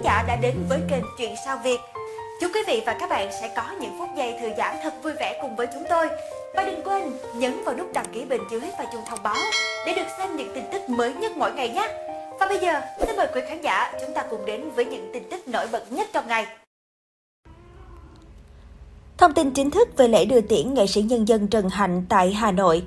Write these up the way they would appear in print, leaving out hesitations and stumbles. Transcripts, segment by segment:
giả đã đến với kênh Chuyện Sao Việt. Chúc quý vị và các bạn sẽ có những phút giây thư giãn thật vui vẻ cùng với chúng tôi. Và đừng quên nhấn vào nút đăng ký bên dưới và chuông thông báo để được xem những tin tức mới nhất mỗi ngày nhé. Và bây giờ, xin mời quý khán giả chúng ta cùng đến với những tin tức nổi bật nhất trong ngày. Thông tin chính thức về lễ đưa tiễn nghệ sĩ nhân dân Trần Hạnh tại Hà Nội.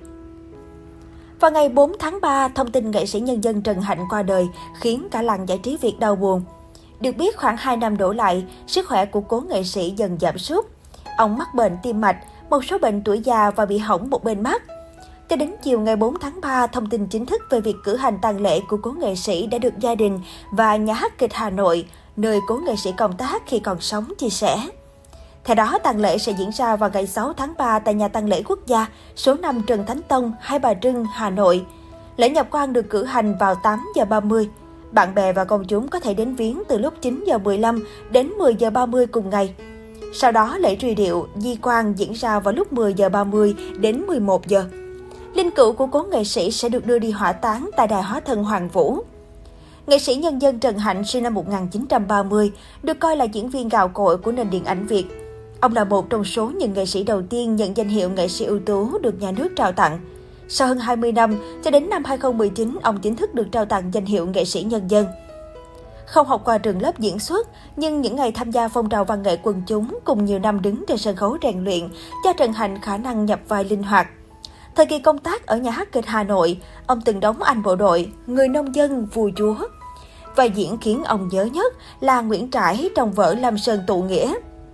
Vào ngày 4 tháng 3, thông tin nghệ sĩ nhân dân Trần Hạnh qua đời khiến cả làng giải trí Việt đau buồn. Được biết, khoảng 2 năm đổ lại, sức khỏe của cố nghệ sĩ dần giảm sút. Ông mắc bệnh tim mạch, một số bệnh tuổi già và bị hỏng một bên mắt. Cho đến chiều ngày 4 tháng 3, thông tin chính thức về việc cử hành tang lễ của cố nghệ sĩ đã được gia đình và nhà hát kịch Hà Nội, nơi cố nghệ sĩ công tác khi còn sống, chia sẻ. Theo đó, tang lễ sẽ diễn ra vào ngày 6 tháng 3 tại nhà tang lễ quốc gia số 5 Trần Thánh Tông, Hai Bà Trưng, Hà Nội. Lễ nhập quan được cử hành vào 8 giờ 30. Bạn bè và công chúng có thể đến viếng từ lúc 9 giờ 15 đến 10 giờ 30 cùng ngày. Sau đó, lễ truy điệu, di quan diễn ra vào lúc 10 giờ 30 đến 11 giờ. Linh cữu của cố nghệ sĩ sẽ được đưa đi hỏa táng tại Đài Hóa Thân Hoàng Vũ. Nghệ sĩ nhân dân Trần Hạnh sinh năm 1930, được coi là diễn viên gạo cội của nền điện ảnh Việt. Ông là một trong số những nghệ sĩ đầu tiên nhận danh hiệu nghệ sĩ ưu tú được nhà nước trao tặng. Sau hơn 20 năm, cho đến năm 2019, ông chính thức được trao tặng danh hiệu nghệ sĩ nhân dân. Không học qua trường lớp diễn xuất, nhưng những ngày tham gia phong trào văn nghệ quần chúng cùng nhiều năm đứng trên sân khấu rèn luyện cho Trần Hạnh khả năng nhập vai linh hoạt. Thời kỳ công tác ở nhà hát kịch Hà Nội, ông từng đóng anh bộ đội, người nông dân, vua chúa. Vai diễn khiến ông nhớ nhất là Nguyễn Trãi trong vở Lam Sơn Tụ Nghĩa.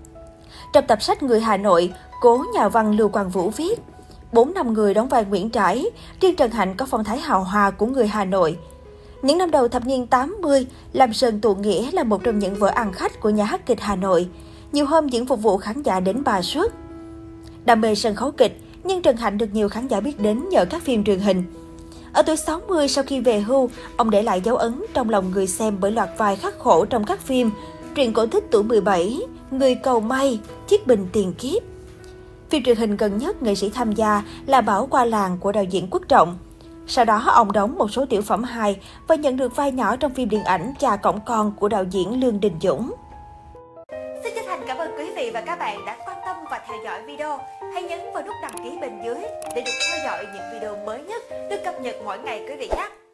Trong tập sách Người Hà Nội, cố nhà văn Lưu Quang Vũ viết, 4 năm người đóng vai Nguyễn Trãi, riêng Trần Hạnh có phong thái hào hoa của người Hà Nội. Những năm đầu thập niên 80, Lam Sơn Tụ Nghĩa là một trong những vở ăn khách của nhà hát kịch Hà Nội. Nhiều hôm diễn phục vụ khán giả đến 3 suất. Đam mê sân khấu kịch, nhưng Trần Hạnh được nhiều khán giả biết đến nhờ các phim truyền hình. Ở tuổi 60, sau khi về hưu, ông để lại dấu ấn trong lòng người xem bởi loạt vai khắc khổ trong các phim Truyện cổ tích tuổi 17, Người cầu may, Chiếc bình tiền kiếp. Phim truyền hình gần nhất nghệ sĩ tham gia là Bảo qua làng của đạo diễn Quốc Trọng. Sau đó, ông đóng một số tiểu phẩm hài và nhận được vai nhỏ trong phim điện ảnh Cha Cõng Con của đạo diễn Lương Đình Dũng. Xin chân thành cảm ơn quý vị và các bạn đã quan tâm và theo dõi video. Hãy nhấn vào nút đăng ký bên dưới để được theo dõi những video mới nhất được cập nhật mỗi ngày quý vị nhé.